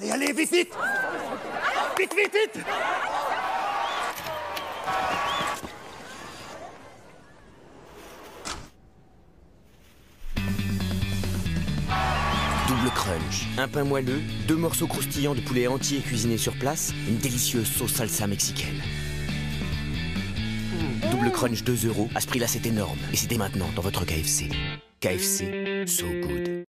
Allez, allez, vite, vite! Vite, vite, vite! Double crunch, un pain moelleux, 2 morceaux croustillants de poulet entier cuisinés sur place, une délicieuse sauce salsa mexicaine. Double crunch 2 €, à ce prix-là c'est énorme. Et c'est dès maintenant dans votre KFC. KFC, so good.